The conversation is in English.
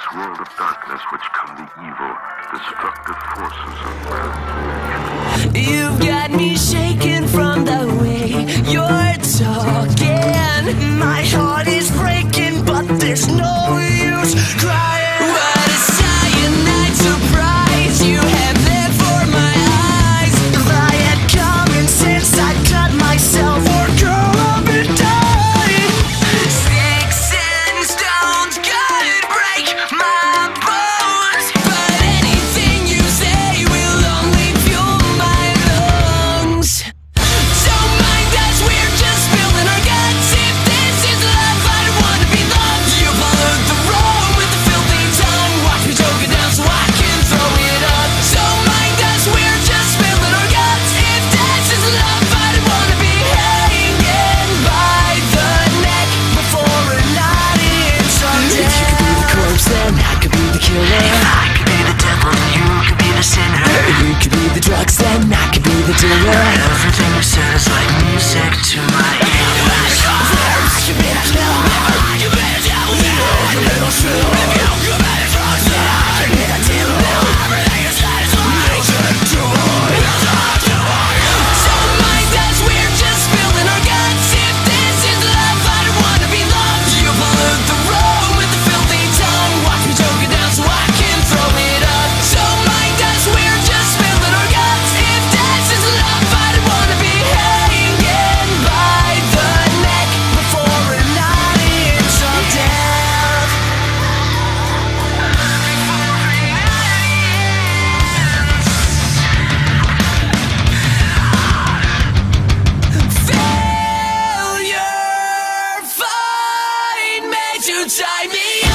world of darkness which come the evil, destructive forces of man's nature. You've got me shaking from the way you're talking. My heart is breaking, but there's no use crying. What a cyanide surprise you have there for my eyes. If I had common sense, I'd cut myself or go up and die. Sticks and stones could break my bones, but anything you say will only fuel my lungs. Don't mind us, we're just spilling our guts. If this is love, I don't wanna be loved. You pollute the road with a filthy tongue. Watch me choke it down so I can throw it up. Don't mind us, we're just spilling our guts. If this is love, I don't wanna be hanging by the neck before a night ends on death. If you could be the corpse, then I could be the killer. If I could be the devil, then you could be the sinner. If you could be the drugs, then I could be the dealer. Everything you said is like music to my ears. I could be the devil, I could be the devil, I could be the sinner. If you could be the drugs, then I could be the dealer. Everything you said is like music to my ears. Don't mind us, we're just spilling our guts. If this is love, I don't wanna be loved. You pollute the road with a filthy tongue. Watch me choke it down so I can throw it up. Don't mind us, we're just spilling our guts. If this is love, I don't wanna be hanging by the neck before a night ends on death. Failure, find me to tie me up.